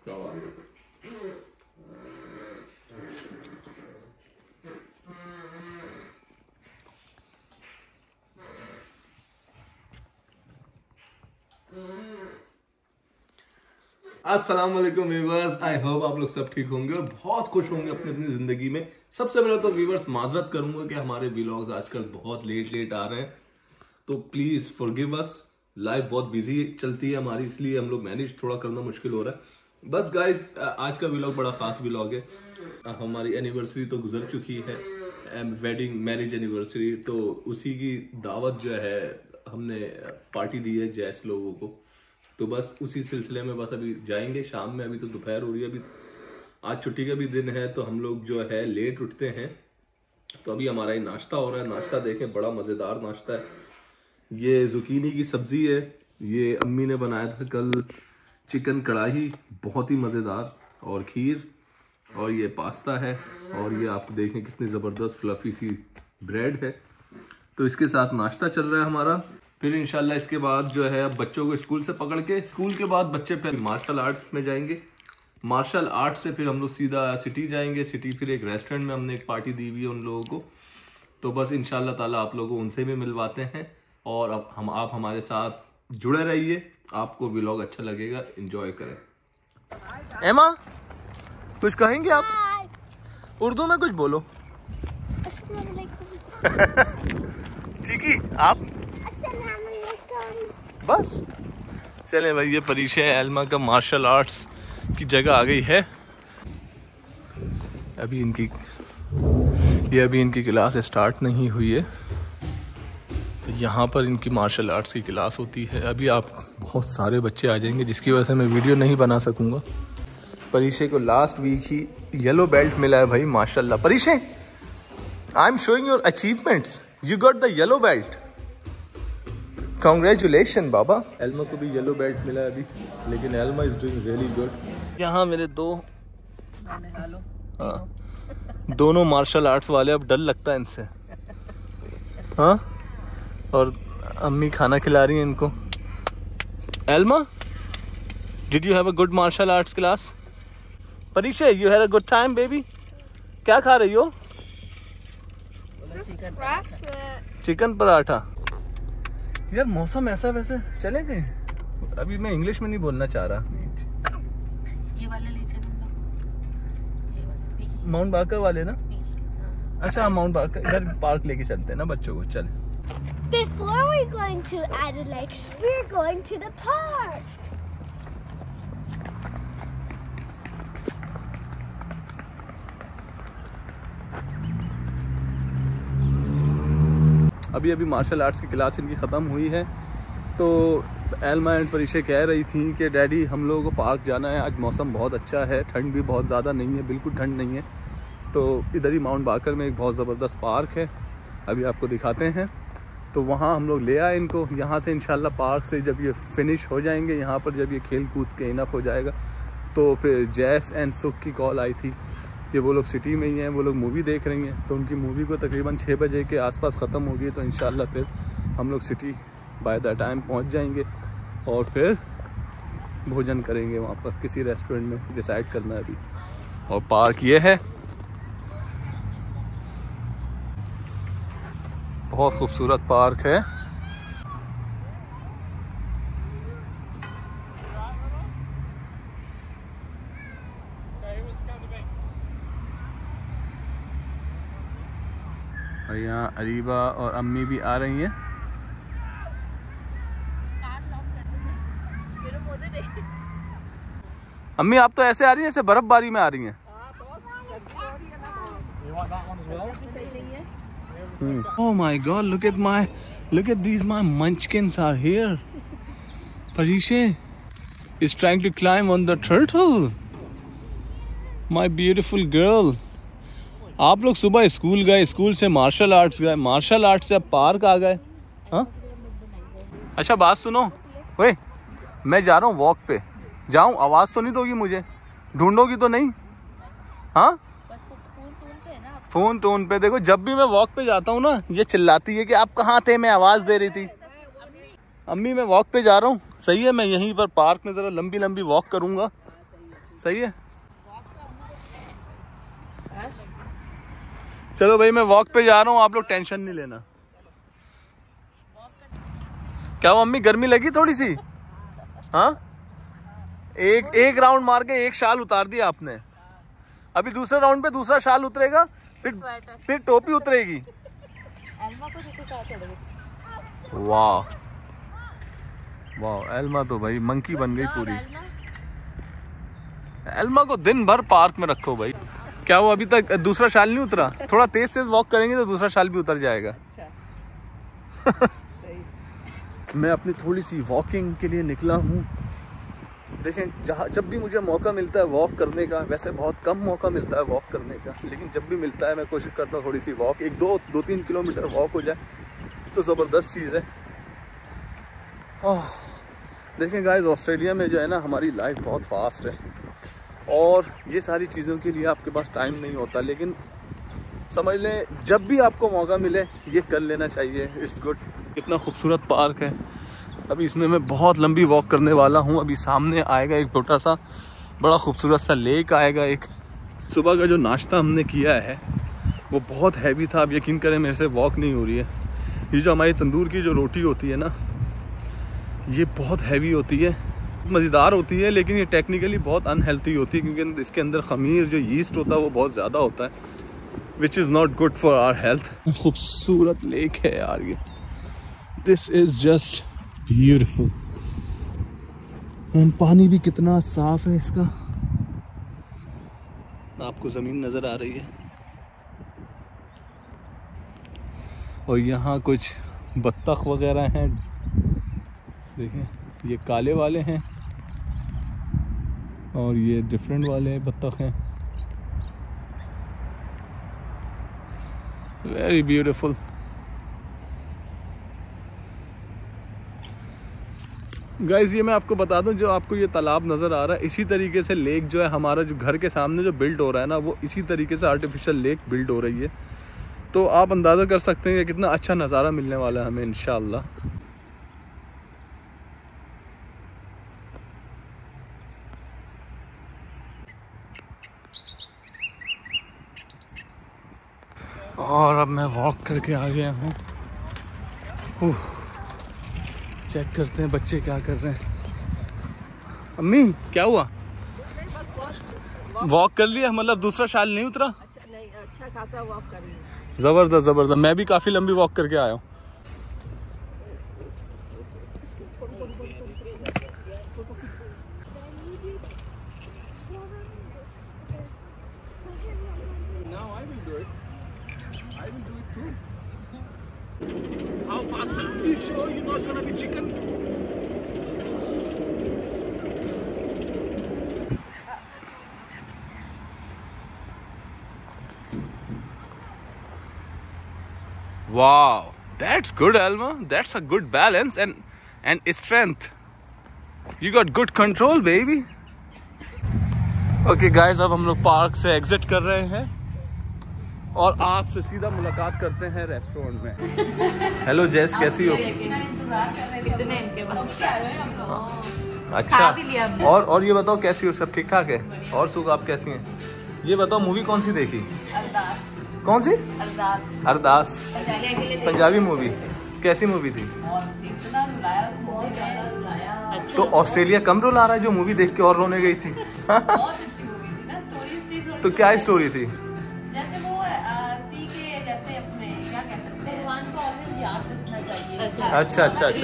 क्या बात है। अस्सलाम वालेकुम व्यूअर्स, आई होप आप लोग सब ठीक होंगे और बहुत खुश होंगे अपनी अपनी जिंदगी में। सबसे पहले तो व्यूअर्स माजरत करूंगा कि हमारे व्लॉग्स आजकल बहुत लेट आ रहे हैं, तो प्लीज फॉरगिव अस। लाइफ बहुत बिजी चलती है हमारी, इसलिए हम लोग मैनेज थोड़ा करना मुश्किल हो रहा है। बस गाइज, आज का व्लॉग बड़ा खास व्लॉग है। हमारी एनिवर्सरी तो गुजर चुकी है, वेडिंग मैरिज एनिवर्सरी, तो उसी की दावत जो है हमने पार्टी दी है जैस लोगों को, तो बस उसी सिलसिले में बस अभी जाएंगे शाम में। अभी तो दोपहर हो रही है, अभी आज छुट्टी का भी दिन है, तो हम लोग जो है लेट उठते हैं। तो अभी हमारा ये नाश्ता हो रहा है। नाश्ता देखें, बड़ा मज़ेदार नाश्ता है। ये जुकीनी की सब्जी है, ये अम्मी ने बनाया था कल चिकन कढ़ाई, बहुत ही मज़ेदार, और खीर, और ये पास्ता है, और ये आप देखें कितनी ज़बरदस्त फ्लफी सी ब्रेड है। तो इसके साथ नाश्ता चल रहा है हमारा। फिर इंशाल्लाह इसके बाद जो है अब बच्चों को स्कूल से पकड़ के, स्कूल के बाद बच्चे फिर मार्शल आर्ट्स में जाएंगे। मार्शल आर्ट्स से फिर हम लोग सीधा सिटी जाएंगे। सिटी फिर एक रेस्टोरेंट में हमने एक पार्टी दी हुई है उन लोगों को, तो बस इंशाल्लाह ताला आप लोगों को उनसे भी मिलवाते हैं। और अब आप हमारे साथ जुड़े रहिए, आपको व्लॉग अच्छा लगेगा, एंजॉय करें। एमा, कुछ कहेंगे आप? उर्दू में कुछ बोलो। ठीक है, आप बस चले भाई। ये परीक्षा है एल्मा का, मार्शल आर्ट्स की जगह आ गई है। अभी इनकी क्लास स्टार्ट नहीं हुई है। तो यहाँ पर इनकी मार्शल आर्ट्स की क्लास होती है। अभी आप बहुत सारे बच्चे आ जाएंगे, जिसकी वजह से मैं वीडियो नहीं बना सकूँगा। परीक्षा को लास्ट वीक ही येलो बेल्ट मिला है भाई, माशाल्लाह। Pariksha, I am showing your achievements, you got the yellow belt, congratulation बाबा। एल्मा को भी येलो बेल्ट मिला है अभी, लेकिन Alma is doing really good. यहाँ मेरे दोनों मार्शल आर्ट्स वाले, अब डर लगता है इनसे। हाँ, और अम्मी खाना खिला रही हैं इनको। Alma, did you have a good martial arts class? Pariksha, you had a good time baby? क्या खा रही हो? चिकन पराठा। यार मौसम ऐसा, वैसे चले गए। अभी मैं इंग्लिश में नहीं बोलना चाह रहा। ये वाले ले चलो, माउंट बाकर वाले ना? अच्छा, माउंट बाकर इधर पार्क लेके चलते हैं ना बच्चों को। चल, Before we're going to Adelaide, we're going to the park. अभी मार्शल आर्ट्स की क्लास इनकी ख़त्म हुई है। तो एल्मा एंड परीक्षा कह रही थी कि डैडी हम लोगों को पार्क जाना है, आज मौसम बहुत अच्छा है, ठंड भी बहुत ज़्यादा नहीं है, बिल्कुल ठंड नहीं है। तो इधर ही माउंट बाकर में एक बहुत ज़बरदस्त पार्क है, अभी आपको दिखाते हैं। तो वहाँ हम लोग ले आए इनको। यहाँ से इंशाल्लाह पार्क से जब ये फिनिश हो जाएंगे, यहाँ पर जब ये खेल कूद के इनफ हो जाएगा, तो फिर जैस एंड सुख की कॉल आई थी कि वो लोग सिटी में ही हैं, वो लोग मूवी देख रही हैं। तो उनकी मूवी को तकरीबन 6 बजे के आसपास ख़त्म होगी, तो इंशाल्लाह फिर हम लोग सिटी बाय द टाइम पहुंच जाएंगे और फिर भोजन करेंगे वहाँ पर किसी रेस्टोरेंट में, डिसाइड करना है अभी। और पार्क ये है, बहुत खूबसूरत पार्क है। और यहाँ अरीबा और अम्मी भी आ रही हैं। अम्मी, आप तो ऐसे आ रही हैं जैसे बर्फबारी में आ रही हैं। Oh my God! Look at these my munchkins are here. Parisha is trying to climb on the turtle. My beautiful girl. आप लोग सुबह स्कूल गए, स्कूल से मार्शल आर्ट्स गए, मार्शल आर्ट्स से अब पार्क आ गए। हाँ, अच्छा बात सुनो, ओए मैं जा रहा हूँ वॉक पे। जाऊँ, आवाज़ तो नहीं दोगी मुझे? ढूंढोगी तो नहीं? हाँ, फोन टोन पे। देखो, जब भी मैं वॉक पे जाता हूँ ना, ये चिल्लाती है कि आप कहाँ थे, मैं आवाज़ दे रही थी। अम्मी मैं वॉक पे जा रहा हूँ। सही है, मैं यहीं पर पार्क में ज़रा लंबी लंबी वॉक करूँगा। सही है। चलो भाई मैं वॉक पे जा रहा हूँ, आप लोग टेंशन नहीं लेना। क्या वो मम्मी गर्मी लगी थोड़ी सी? हाँ, एक राउंड मार के एक शाल उतार दिया आपने। अभी दूसरे राउंड पे दूसरा शाल उतरेगा, फिर टोपी उतरेगी। वाह वाह, एल्मा तो भाई मंकी बन गई पूरी। एल्मा को दिन भर पार्क में रखो भाई। क्या वो अभी तक दूसरा शाल नहीं उतरा? थोड़ा तेज तेज वॉक करेंगे तो दूसरा शाल भी उतर जाएगा। मैं अपनी थोड़ी सी वॉकिंग के लिए निकला हूँ। देखें, जब भी मुझे मौका मिलता है वॉक करने का, वैसे बहुत कम मौका मिलता है वॉक करने का, लेकिन जब भी मिलता है मैं कोशिश करता हूँ थोड़ी सी वॉक, 2-3 किलोमीटर वॉक हो जाए तो ज़बरदस्त चीज़ है। देखें गाइस, ऑस्ट्रेलिया में जो है ना हमारी लाइफ बहुत फास्ट है और ये सारी चीज़ों के लिए आपके पास टाइम नहीं होता, लेकिन समझ लें जब भी आपको मौका मिले ये कर लेना चाहिए। It's good. कितना खूबसूरत पार्क है। अभी इसमें मैं बहुत लंबी वॉक करने वाला हूँ। अभी सामने आएगा एक छोटा सा बड़ा खूबसूरत सा लेक आएगा एक। सुबह का जो नाश्ता हमने किया है वो बहुत हैवी था। अब यकीन करें मेरे से वॉक नहीं हो रही है। ये जो हमारी तंदूर की जो रोटी होती है ना, ये बहुत हैवी होती है, मज़ेदार होती है, लेकिन ये टेक्निकली बहुत अनहेल्थी होती है क्योंकि इसके अंदर खमीर जो यीस्ट होता है वो बहुत ज़्यादा होता है, which is not good for our health. खूबसूरत लेक है यार ये। This is just beautiful. And पानी भी कितना साफ है इसका। आपको ज़मीन नज़र आ रही है और यहाँ कुछ बत्तख वगैरह हैं। देखें, ये काले वाले हैं और ये डिफरेंट वाले बत्तख हैं। Very beautiful. गाइस, ये मैं आपको बता दूं, जो आपको ये तालाब नज़र आ रहा है, इसी तरीके से लेक जो है हमारा जो घर के सामने जो बिल्ड हो रहा है ना, वो इसी तरीके से आर्टिफिशियल लेक बिल्ड हो रही है। तो आप अंदाज़ा कर सकते हैं कि कितना अच्छा नज़ारा मिलने वाला है हमें इंशाअल्लाह। और अब मैं वॉक करके आ गया हूँ। चेक करते हैं बच्चे क्या कर रहे हैं। अम्मी क्या हुआ? वॉक कर लिया, मतलब दूसरा शाल नहीं उतरा? अच्छा, नहीं, अच्छा खासा वॉक कर लिया। जबरदस्त जबरदस्त। मैं भी काफी लंबी वॉक करके आया हूँ। How fast are you sure you're not gonna be chicken? Wow, that's good, Alma. That's a good balance and strength. You got good control, baby. Okay, guys, अब हम लोग पार्क से एग्जिट कर रहे हैं और आपसे सीधा मुलाकात करते हैं रेस्टोरेंट में। हेलो जेस, कैसी हो? अच्छा, और ये बताओ कैसी हो? सब ठीक ठाक है? और सुख, आप कैसी हैं? ये बताओ मूवी कौन सी देखी? कौन सी? अरदास। पंजाबी मूवी। कैसी मूवी थी? तो ऑस्ट्रेलिया कम रुला रहा है जो मूवी देख के और रोने गई थी। तो क्या स्टोरी थी? अच्छा अच्छा अच्छा।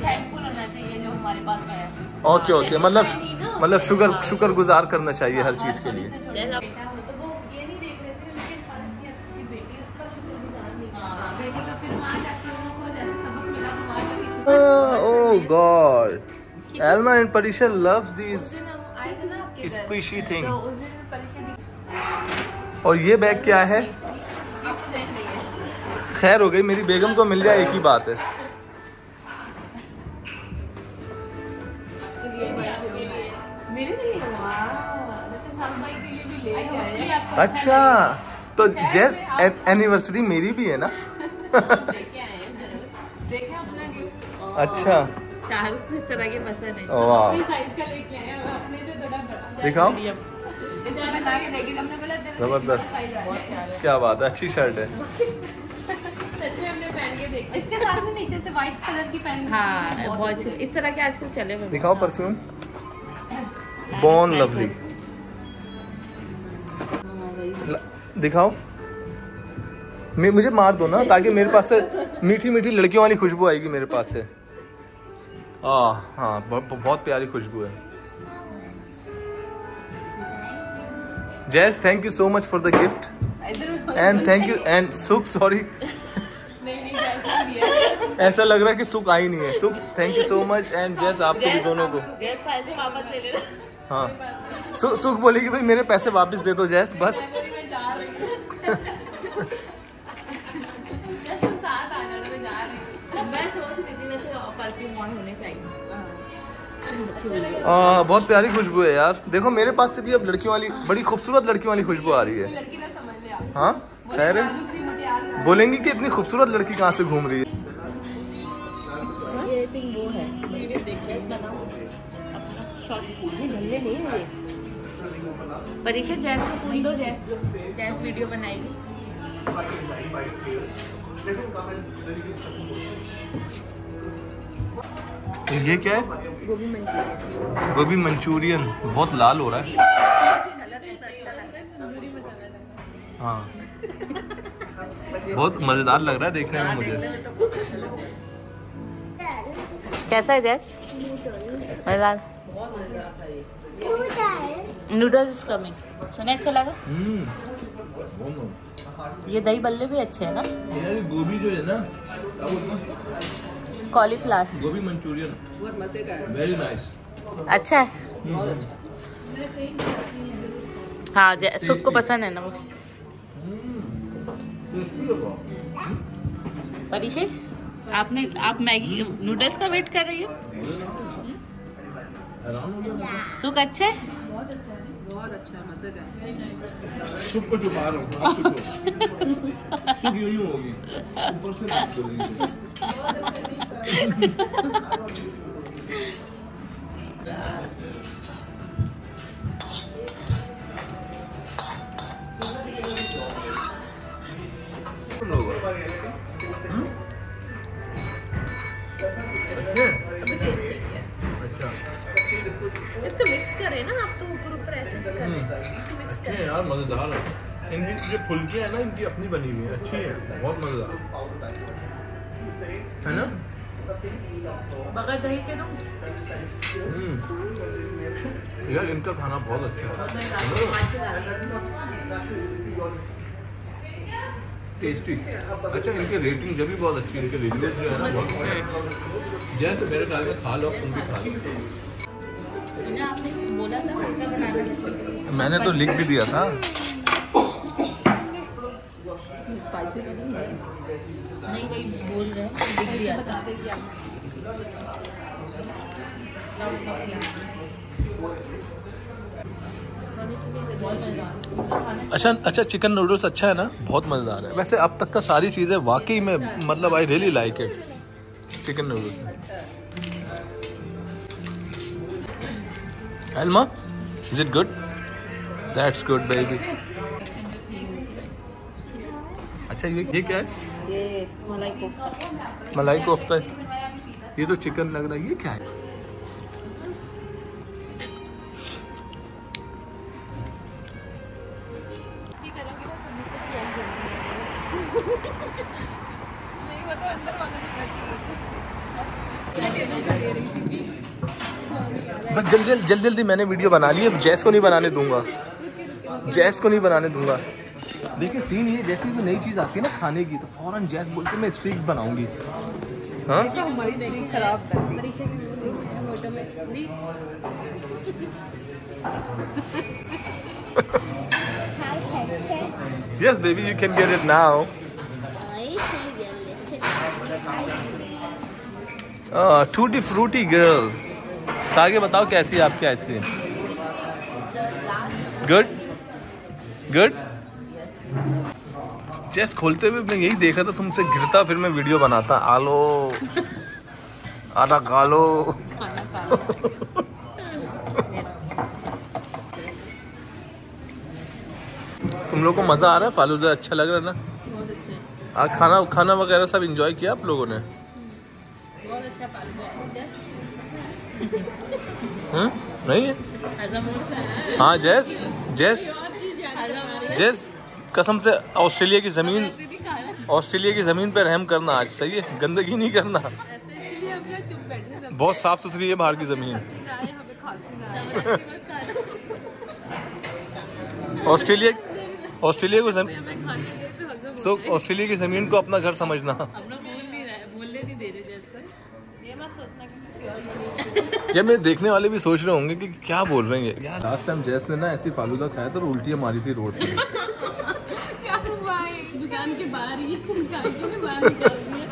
ओके ओके, मतलब शुक्र गुजार करना चाहिए हर चीज के लिए। Oh God, Alma and Parisha loves these squishy thing. और ये बैग क्या है? खैर हो गई, मेरी बेगम को मिल जाए एक ही बात है। अच्छा, तो जैस एनिवर्सरी मेरी भी है ना? अच्छा, शाहरुख को इस तरह के पसंद है। वाह दिखाओ, जबरदस्त, क्या बात है, अच्छी शर्ट है। इसके साथ में नीचे से व्हाइट कलर की पैंट। हाँ बहुत इस तरह के आजकल चले हुए। दिखाओ परफ्यूम, बॉर्न लवली, दिखाओ। मुझे मार दो ना, ताकि मेरे पास से मीठी मीठी लड़कियों वाली खुशबू आएगी मेरे पास से। हाँ बहुत प्यारी खुशबू है। Jas, thank you so much for the gift and thank you and Sukh, sorry ऐसा लग रहा है कि सुख आई नहीं है। Sukh, thank you so much and Jas आपको भी दोनों को। हाँ सुख बोली कि भाई मेरे पैसे वापस दे दो जैस, बस। बहुत प्यारी खुशबू है यार। देखो मेरे पास से भी अब लड़कियों वाली, बड़ी खूबसूरत लड़कियों वाली खुशबू आ रही है। हाँ खैर बोलेंगी कि इतनी खूबसूरत लड़की कहाँ से घूम रही है। परीक्षा जैस को फोन दो, जैस वीडियो बनाएगी। ये क्या है? गोभी मंचूरियन। बहुत लाल हो रहा है। हाँ बहुत मजेदार लग रहा है देखने में मुझे। कैसा है जैस? मजेदार। Noodles coming. सुने अच्छा लगा? ये दही बल्ले भी अच्छे हैं ना? यार गोभी जो है ना, कॉलीफ्लावर गोभी मंचूरियन बहुत मजे का है। Very nice. अच्छा है। हाँ सुख को पसंद है ना वो। परीक्षे आप मैगी नूडल्स का वेट कर रही हो? सुख अच्छा है? बहुत अच्छा है, मजे का है। सुख को छुपा रहा हूँ, सुख यूं होगी ऊपर से बात करेंगे। इसको मिक्स करें ना आप, तो ऊपर ऊपर ऐसे करें। अच्छे हैं यार, मजेदार है। इनकी जो फुल्कियाँ है ना, इनकी अपनी बनी हुई है, अच्छी है, बहुत मजेदार है ना। बगैर दही के दो। यार इनका खाना बहुत अच्छा है, टेस्टी। अच्छा इनके रेटिंग जब भी बहुत अच्छी है, इनके रिव्यूज जो है ना बहुत। जैसे मेरे ख्याल में खा लो, तुम भी खा लो। आपने बोला था हल्का बनाना। मैंने तो लिख भी दिया था। स्पाइसी तो नहीं है। नहीं वही बोल रहे हैं, लिख दिया था। अच्छा चिकन नूडल्स अच्छा है ना, बहुत मजेदार है। वैसे अब तक का सारी चीजें वाकई में मतलब I really like it. Chicken noodles Alma, is it good? That's good, baby. अच्छा ये क्या है? ये मलाई कोफ्ता। मलाई कोफ्ता है। ये तो चिकन लग रहा है, ये क्या है? बस जल्दी मैंने वीडियो बना ली है। जैस को नहीं बनाने दूंगा, जैस को नहीं बनाने दूंगा। देखिए सीन ये, जैसे कोई नई चीज़ आती है ना खाने की, तो फौरन जैस बोलते मैं स्ट्रीक्स बनाऊंगी। हाँ हमारी स्ट्रीक खराब कर दी। Yes baby, you can get it now. Tutti frutti girl. आगे बताओ कैसी है आपकी आइसक्रीम? Good good. जैस खोलते हुए मैं यही देखा था, तुमसे गिरता फिर मैं वीडियो बनाता। आलो आधा खा लो। खाना खा लो। तुम लोग को मजा आ रहा है? फालूदा अच्छा लग रहा है ना? बहुत अच्छा है, आज खाना वगैरह सब एंजॉय किया आप लोगों ने? बहुत अच्छा फालूदा है। नहीं है? हजम होता है। हाँ जैस कसम से ऑस्ट्रेलिया की जमीन पे रहम करना आज, सही है? गंदगी नहीं करना। इसलिए हम लोग चुप बैठे सब। बहुत साफ सुथरी है बाहर की जमीन। हंसी ना आए, हमें खांसी ना आए। ऑस्ट्रेलिया को हमें खाने दे तो हजम ऑस्ट्रेलिया की जमीन को अपना घर समझना। हम लोग बोलने नहीं दे रहे जैसे। ये मत सोचना कि किसी और ने ये मेरे देखने वाले भी सोच रहे होंगे कि क्या बोल रहे हैं यार। लास्ट टाइम जैस ने ना ऐसी फालूदा खाया था, उल्टियां मारी थी रोड पे। क्या हुआ है? दुकान के बाहर ही बाहर निकाल दिया।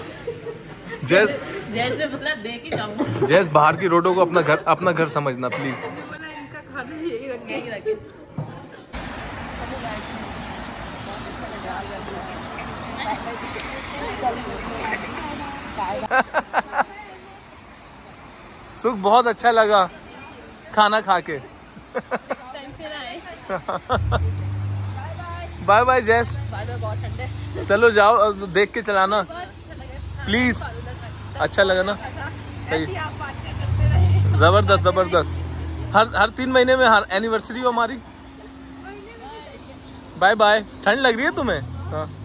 जैसे बोला दे के जाऊंगा। जैस बाहर की रोडों को अपना घर समझना प्लीज। बोला इनका खाना यही रखे। सुख बहुत अच्छा लगा खाना खा के। बाय बाय जैस। बहुत ठंडे। चलो जाओ, देख के चलाना प्लीज। अच्छा लगा ना? सही, आप बातें करते रहे। जबरदस्त। हर 3 महीने में हर एनिवर्सरी हो हमारी। Bye bye. ठंड लग रही है तुम्हें? हाँ।